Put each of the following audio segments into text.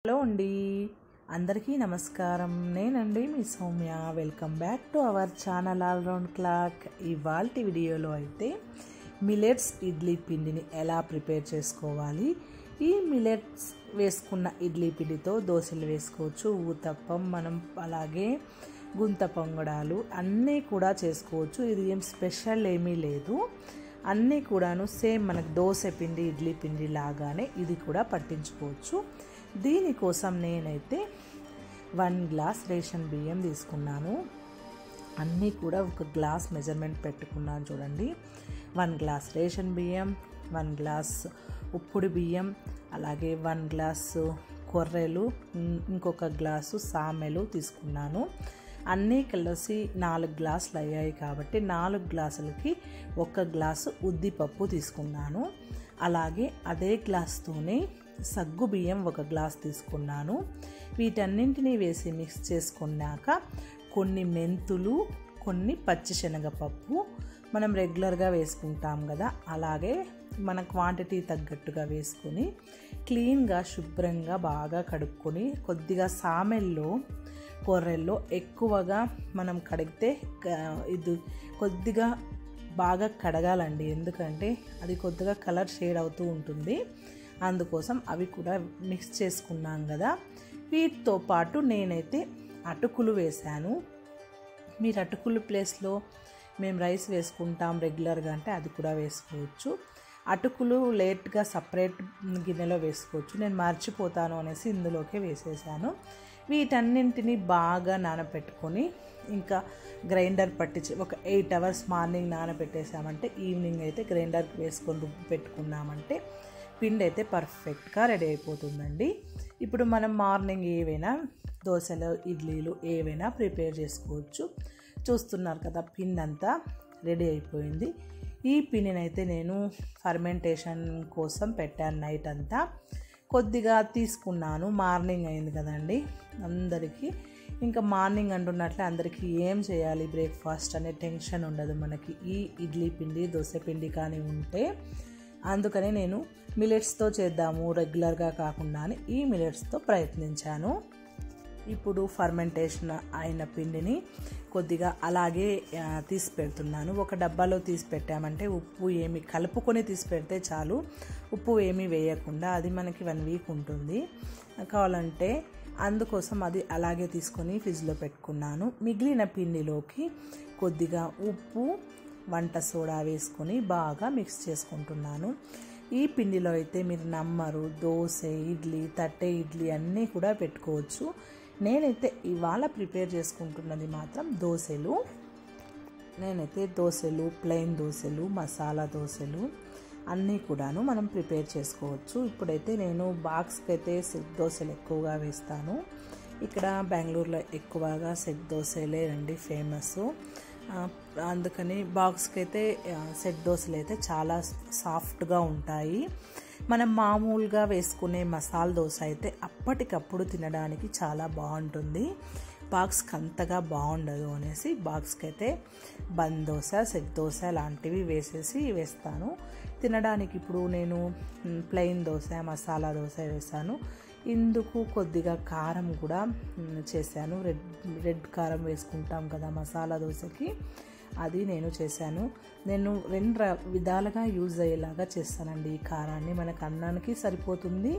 Hello అండి, అందరికీ నమస్కారం. నేనండి మీ Soumya. Welcome back to our channel all round clock. ఇవాల్టి వీడియోలో అయితే మిలెట్స్ ఇడ్లీ పిండిని ఎలా ప్రిపేర్ చేసుకోవాలి, ఈ మిలెట్స్ వేసుకున్న ఇడ్లీ పిండితో దోశలు వేసుకోవచ్చు, ఊతప్పం, మనం అలాగే గుంత పొంగడాలు అన్నీ కూడా చేసుకోవచ్చు. ఇది ఏం స్పెషల్ ఏమీ లేదు, అన్నీ కూడాను సేమ్ మనకు దోశ పిండి ఇడ్లీ పిండి లాగానే ఇది కూడా పట్టించుకోవచ్చు. దీనికోసం నేనైతే 1 గ్లాస్ రేషన్ బియ్యం తీసుకున్నాను. అన్నీ కూడా ఒక గ్లాస్ మెజర్మెంట్ పెట్టుకున్నాను చూడండి. 1 గ్లాస్ రేషన్ బియ్యం, 1 గ్లాస్ ఉప్పుడు బియ్యం, అలాగే 1 గ్లాసు కొర్రెలు, ఇంకొక గ్లాసు సామెలు తీసుకున్నాను. అన్నీ కలిసి 4 గ్లాసులు అయ్యాయి కాబట్టి 4 గ్లాసులకి 1 గ్లాసు ఉద్దిపప్పు తీసుకున్నాను. అలాగే అదే గ్లాస్తోనే సగ్గు బియ్యం 1 గ్లాస్ తీసుకున్నాను. వీటన్నింటినీ వేసి మిక్స్ చేసుకున్నాక కొన్ని మెంతులు, కొన్ని పచ్చిశనగపప్పు మనం రెగ్యులర్గా వేసుకుంటాం కదా, అలాగే మన క్వాంటిటీ తగ్గట్టుగా వేసుకొని క్లీన్గా శుభ్రంగా బాగా కడుక్కొని కొద్దిగా సామెల్లో కొర్రెల్లో ఎక్కువగా మనం కడిగితే ఇది కొద్దిగా బాగా కడగాలండి, ఎందుకంటే అది కొద్దిగా కలర్ షేడ్ అవుతూ ఉంటుంది. అందుకోసం అవి కూడా మిక్స్ చేసుకున్నాం కదా. వీటితో పాటు నేనైతే అటుకులు వేశాను. మీరు అటుకులు ప్లేస్లో మేము రైస్ వేసుకుంటాం రెగ్యులర్గా అంటే అది కూడా వేసుకోవచ్చు. అటుకులు లేట్గా సపరేట్ గిన్నెలో వేసుకోవచ్చు. నేను మర్చిపోతాను అనేసి ఇందులోకే వేసేసాను. వీటన్నింటినీ బాగా నానబెట్టుకొని ఇంకా గ్రైండర్ పట్టించి ఒక 8 అవర్స్ మార్నింగ్ నానబెట్టేసామంటే ఈవినింగ్ అయితే గ్రైండర్కి వేసుకొని రుబ్బి పెట్టుకున్నామంటే పిండి అయితే పర్ఫెక్ట్గా రెడీ అయిపోతుందండి. ఇప్పుడు మనం మార్నింగ్ ఏవైనా దోశలు, ఇడ్లీలు ఏవైనా ప్రిపేర్ చేసుకోవచ్చు. చూస్తున్నారు కదా, పిండి అంతా రెడీ అయిపోయింది. ఈ పిండిని అయితే నేను ఫర్మెంటేషన్ కోసం పెట్టాను నైట్ అంతా. కొద్దిగా తీసుకున్నాను, మార్నింగ్ అయింది కదండి అందరికీ. ఇంకా మార్నింగ్ అంటున్నట్లే అందరికీ ఏం చేయాలి బ్రేక్ఫాస్ట్ అనే టెన్షన్ ఉండదు మనకి ఈ ఇడ్లీ పిండి, దోశ పిండి కానీ ఉంటే. అందుకని నేను మిలెట్స్తో చేద్దాము రెగ్యులర్గా కాకుండా అని ఈ మిలెట్స్తో ప్రయత్నించాను. ఇప్పుడు ఫర్మెంటేషన్ అయిన పిండిని కొద్దిగా అలాగే తీసి పెడుతున్నాను. ఒక డబ్బాలో తీసి పెట్టామంటే ఉప్పు ఏమి కలుపుకొని తీసి పెడితే చాలు, ఉప్పు ఏమీ వేయకుండా అది మనకి 1 వీక్ ఉంటుంది కావాలంటే. అందుకోసం అది అలాగే తీసుకొని ఫ్రిడ్జ్లో పెట్టుకున్నాను. మిగిలిన పిండిలోకి కొద్దిగా ఉప్పు, వంట సోడా వేసుకొని బాగా మిక్స్ చేసుకుంటున్నాను. ఈ పిండిలో అయితే మీరు నమ్మరు, దోశ, ఇడ్లీ, తట్టె ఇడ్లీ అన్నీ కూడా పెట్టుకోవచ్చు. నేనైతే ఇవాళ ప్రిపేర్ చేసుకుంటున్నది మాత్రం దోశలు. నేనైతే దోశలు, ప్లెయిన్ దోశలు, మసాలా దోశలు అన్నీ కూడాను మనం ప్రిపేర్ చేసుకోవచ్చు. ఇప్పుడైతే నేను బాక్స్కి అయితే సెట్ దోశలు ఎక్కువగా వేస్తాను. ఇక్కడ బెంగళూరులో ఎక్కువగా సెట్ దోశలే రండి ఫేమస్. అందుకని బాక్స్కి అయితే సెట్ దోశలు అయితే చాలా సాఫ్ట్గా ఉంటాయి. మనం మామూలుగా వేసుకునే మసాలా దోశ అయితే అప్పటికప్పుడు తినడానికి చాలా బాగుంటుంది, బాక్స్కి అంతగా బాగుండదు అనేసి బాక్స్కి అయితే బంద్ దోశ, సెట్ దోశ లాంటివి వేస్తాను తినడానికి. ఇప్పుడు నేను ప్లెయిన్ దోశ, మసాలా దోశ వేసాను. ఇందుకు కొద్దిగా కారం కూడా చేశాను. రెడ్ కారం వేసుకుంటాం కదా మసాలా దోశకి, అది నేను చేశాను. నేను 2 విధాలుగా యూజ్ అయ్యేలాగా చేస్తానండి ఈ కారాన్ని. మనకు అన్నానికి సరిపోతుంది,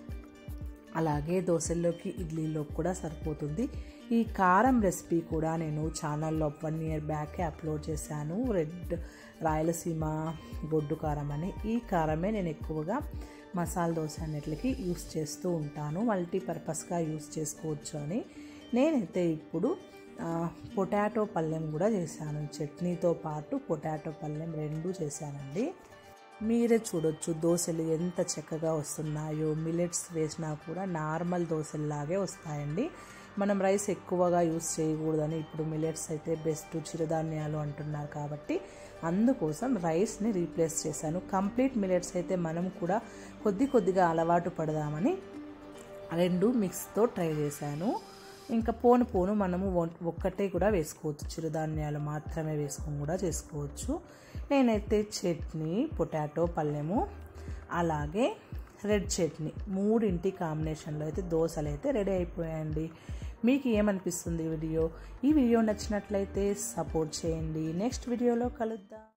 అలాగే దోశల్లోకి, ఇడ్లీలోకి కూడా సరిపోతుంది. ఈ కారం రెసిపీ కూడా నేను ఛానల్లో 1 ఇయర్ బ్యాకే అప్లోడ్ చేశాను. రెడ్ రాయలసీమ గొడ్డు కారం అని. ఈ కారమే నేను ఎక్కువగా మసాలా దోశ అన్నిటికి యూస్ చేస్తూ ఉంటాను, మల్టీపర్పస్గా యూస్ చేసుకోవచ్చు అని. నేనైతే ఇప్పుడు పొటాటో పళ్ళెం కూడా చేశాను. చట్నీతో పాటు పొటాటో పళ్ళెం 2 చేశానండి. మీరే చూడొచ్చు దోశలు ఎంత చక్కగా వస్తున్నాయో. మిలెట్స్ వేసినా కూడా నార్మల్ దోశల్లాగే వస్తాయండి. మనం రైస్ ఎక్కువగా యూస్ చేయకూడదని ఇప్పుడు మిలెట్స్ అయితే బెస్ట్ చిరుధాన్యాలు అంటున్నారు కాబట్టి అందుకోసం రైస్ని రీప్లేస్ చేశాను. కంప్లీట్ మిలెట్స్ అయితే మనం కూడా కొద్దిగా అలవాటు పడదామని 2 మిక్స్తో ట్రై చేశాను. ఇంకా పోను మనము ఒక్కటే కూడా వేసుకోవచ్చు, చిరుధాన్యాలు మాత్రమే వేసుకొని కూడా చేసుకోవచ్చు. నేనైతే చట్నీ, పొటాటో పళ్ళెము, అలాగే రెడ్ చట్నీ, మూడింటి కాంబినేషన్లో అయితే దోశలు అయితే రెడీ అయిపోయాయండి. మీకు ఏమనిపిస్తుంది ఈ వీడియో నచ్చినట్లయితే సపోర్ట్ చేయండి. నెక్స్ట్ వీడియోలో కలుద్దాం.